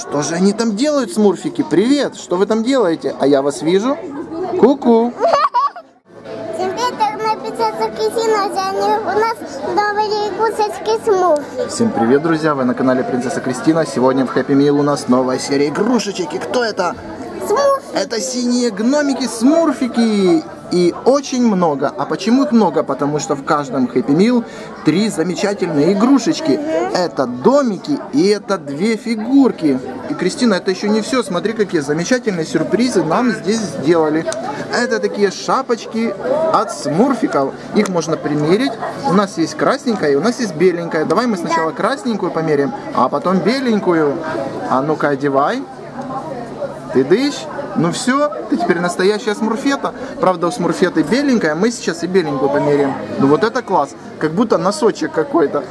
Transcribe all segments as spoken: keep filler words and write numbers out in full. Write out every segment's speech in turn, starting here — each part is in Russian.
Что же они там делают, смурфики? Привет! Что вы там делаете? А я вас вижу. Ку-ку! Всем привет, на принцесса Кристина. У нас новые игрушечки смурфики. Всем привет, друзья! Вы на канале Принцесса Кристина. Сегодня в Happy Meal у нас новая серия игрушечек. И кто это? Смурфики. Это синие гномики смурфики. И очень много. А почему их много? Потому что в каждом Happy Meal три замечательные игрушечки. Это домики и это две фигурки. И, Кристина, это еще не все. Смотри, какие замечательные сюрпризы нам здесь сделали. Это такие шапочки от смурфиков. Их можно примерить. У нас есть красненькая и у нас есть беленькая. Давай мы сначала красненькую померяем, а потом беленькую. А ну-ка, одевай. Ты дышь? Ну все, ты теперь настоящая смурфета. Правда, у смурфеты беленькая, мы сейчас и беленькую померяем. Ну вот это класс, как будто носочек какой-то.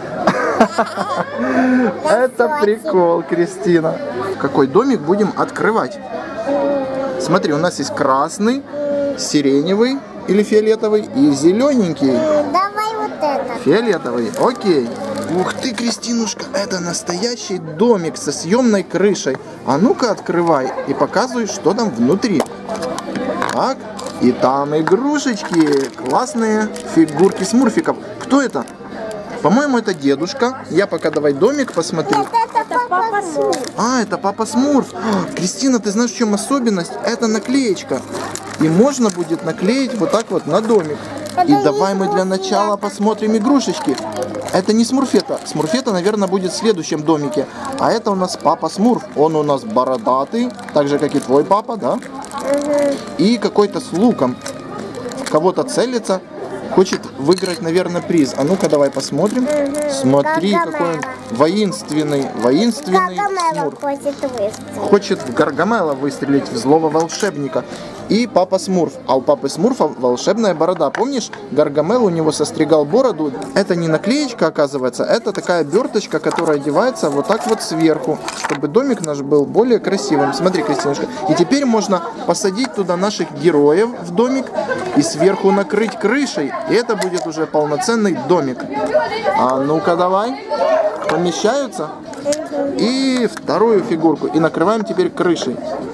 Это прикол, Кристина. Какой домик будем открывать? Смотри, у нас есть красный, сиреневый или фиолетовый и зелененький. Давай вот это. Фиолетовый, окей. Ух ты, Кристинушка, это настоящий домик со съемной крышей. А ну-ка открывай и показывай, что там внутри. Так, и там игрушечки, классные фигурки смурфиков. Кто это? По-моему, это дедушка. Я пока давай домик посмотрю. Нет, это папа Смурф. А, это папа Смурф. А, Кристина, ты знаешь, в чем особенность? Это наклеечка. И можно будет наклеить вот так вот на домик. И давай мы для начала посмотрим игрушечки. Это не Смурфета. Смурфета, наверное, будет в следующем домике. А это у нас папа Смурф. Он у нас бородатый, так же, как и твой папа, да? Угу. И какой-то с луком. Кого-то целится. Хочет выиграть, наверное, приз. А ну-ка, давай посмотрим. Угу. Смотри, Гаргамела. какой он воинственный. Воинственный Гаргамела Смурф. хочет выстрелить. Хочет в Гаргамела выстрелить, в злого волшебника. И папа Смурф. А у папы Смурфа волшебная борода. Помнишь, Гаргамел у него состригал бороду? Это не наклеечка, оказывается, это такая оберточка, которая одевается вот так вот сверху, чтобы домик наш был более красивым. Смотри, Кристинушка. И теперь можно посадить туда наших героев в домик и сверху накрыть крышей. И это будет уже полноценный домик. А ну-ка давай. Помещаются? И вторую фигурку. И накрываем теперь крышей.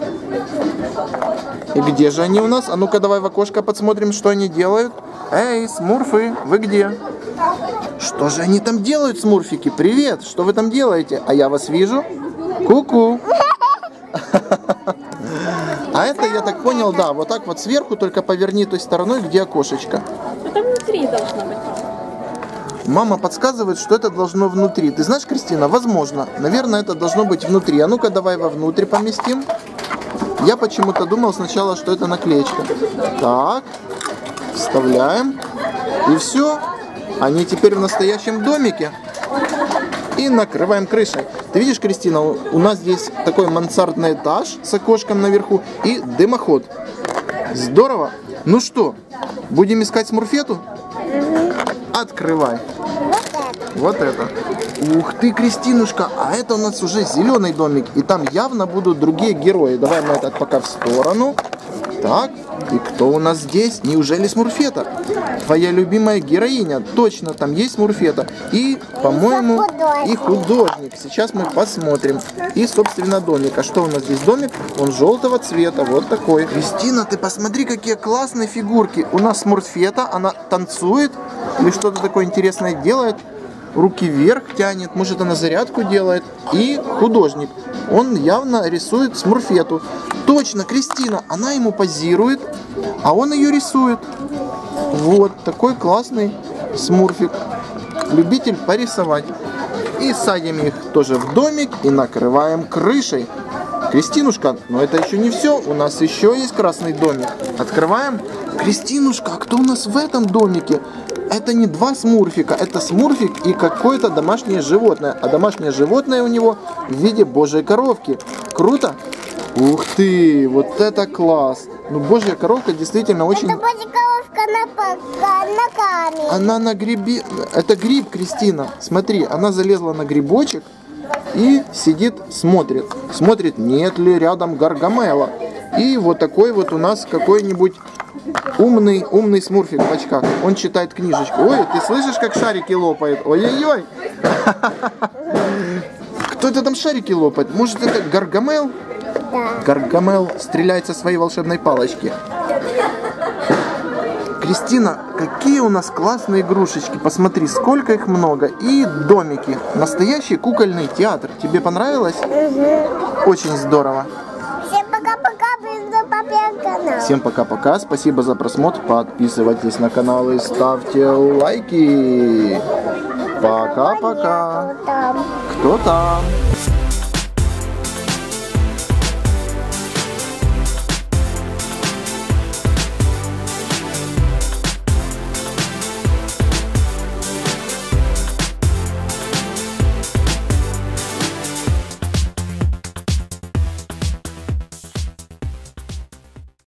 И где же они у нас? А ну-ка давай в окошко подсмотрим, что они делают. Эй, смурфы, вы где? Что же они там делают, смурфики? Привет, что вы там делаете? А я вас вижу. Ку-ку. А это, я так понял, да, вот так вот сверху, только поверни той стороной, где окошечко. Это внутри должно быть. Мама подсказывает, что это должно внутри. Ты знаешь, Кристина, возможно. Наверное, это должно быть внутри. А ну-ка давай вовнутрь поместим. Я почему-то думал сначала, что это наклеечка. Так, вставляем. И все. Они теперь в настоящем домике. И накрываем крышей. Ты видишь, Кристина, у нас здесь такой мансардный этаж с окошком наверху и дымоход. Здорово. Ну что, будем искать смурфету? Открывай. Вот это. Ух ты, Кристинушка, а это у нас уже зеленый домик. И там явно будут другие герои. Давай мы этот пока в сторону. Так, и кто у нас здесь? Неужели Смурфета? Твоя любимая героиня. Точно, там есть Смурфета. И, по-моему, и художник. Сейчас мы посмотрим. И, собственно, домик. А что у нас здесь домик? Он желтого цвета, вот такой. Кристина, ты посмотри, какие классные фигурки. У нас Смурфета, она танцует или что-то такое интересное делает. Руки вверх тянет, может, она зарядку делает. И художник. Он явно рисует Смурфету. Точно, Кристина, она ему позирует, а он ее рисует. Вот, такой классный смурфик. Любитель порисовать. И садим их тоже в домик и накрываем крышей. Кристинушка, но это еще не все. У нас еще есть красный домик. Открываем. Кристинушка, а кто у нас в этом домике? Это не два смурфика, это смурфик и какое-то домашнее животное. А домашнее животное у него в виде божьей коровки. Круто? Ух ты, вот это класс. Ну, божья коровка действительно очень... Это божья коровка на, на камень. Она на грибе... Это гриб, Кристина. Смотри, она залезла на грибочек и сидит, смотрит. Смотрит, нет ли рядом Гаргамела. И вот такой вот у нас какой-нибудь умный, умный смурфик в очках. Он читает книжечку. Ой, ты слышишь, как шарики лопают? Ой-ой-ой. Кто это там шарики лопает? Может, это Гаргамел? Да. Гаргамел стреляет со своей волшебной палочки. Кристина, какие у нас классные игрушечки. Посмотри, сколько их много. И домики. Настоящий кукольный театр. Тебе понравилось? Угу. Очень здорово. Всем пока-пока, до папе канал. Всем пока-пока. Спасибо за просмотр. Подписывайтесь на канал и ставьте лайки. Пока-пока. Там. Кто там?